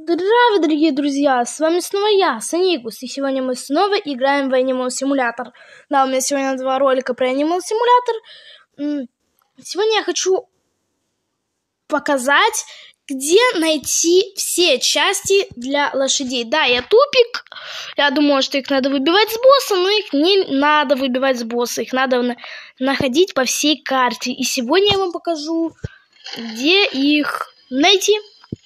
Здравия, дорогие друзья! С вами снова я, Санигус, и сегодня мы снова играем в Animal Simulator. Да, у меня сегодня 2 ролика про Animal Simulator. Сегодня я хочу показать, где найти все части для лошадей. Да, я тупик. Я думала, что их надо выбивать с босса, но их не надо выбивать с босса. Их надо находить по всей карте. И сегодня я вам покажу, где их найти.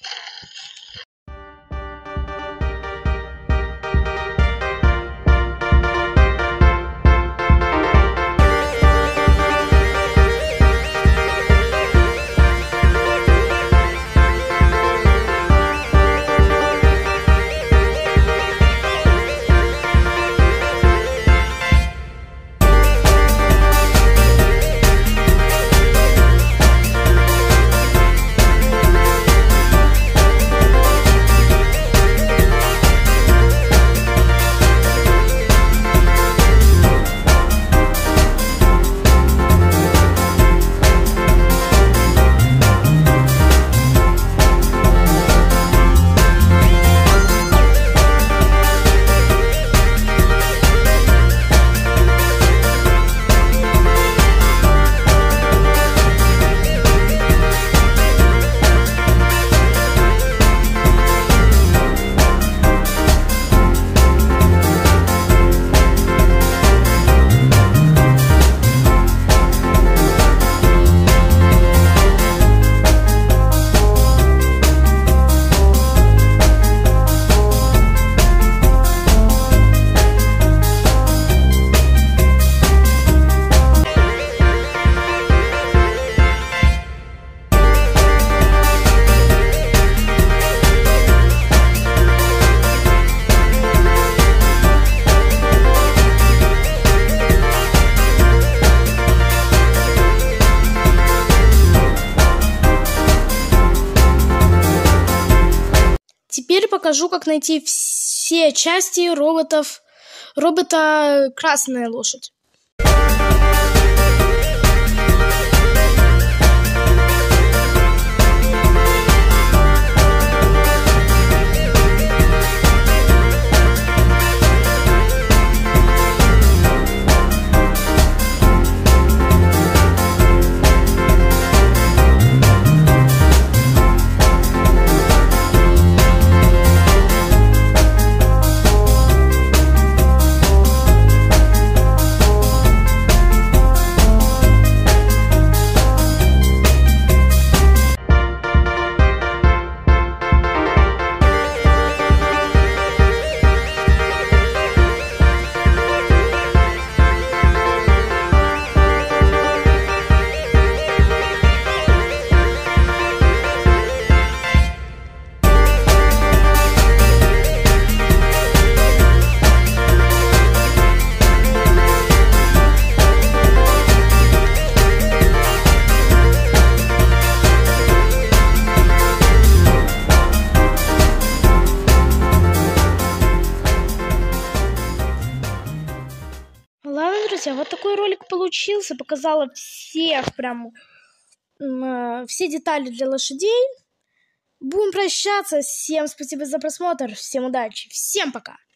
Теперь покажу, как найти все части робота «Красная лошадь». Ладно, друзья, вот такой ролик получился. Показала все детали для лошадей. Будем прощаться. Всем спасибо за просмотр. Всем удачи. Всем пока.